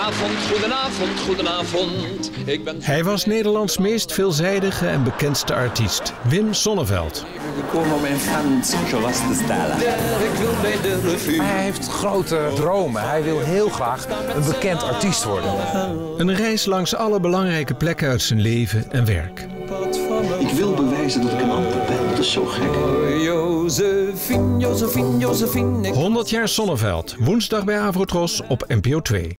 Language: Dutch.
goedenavond, goedenavond. Hij was Nederlands meest veelzijdige en bekendste artiest, Wim Sonneveld. Gekomen om in Francisco was te stellen. Hij heeft grote dromen. Hij wil heel graag een bekend artiest worden. Een reis langs alle belangrijke plekken uit zijn leven en werk. Ik wil bewijzen dat ik een amper ben. Dat is zo gek. 100 jaar Sonneveld, woensdag bij Avrotros op NPO 2.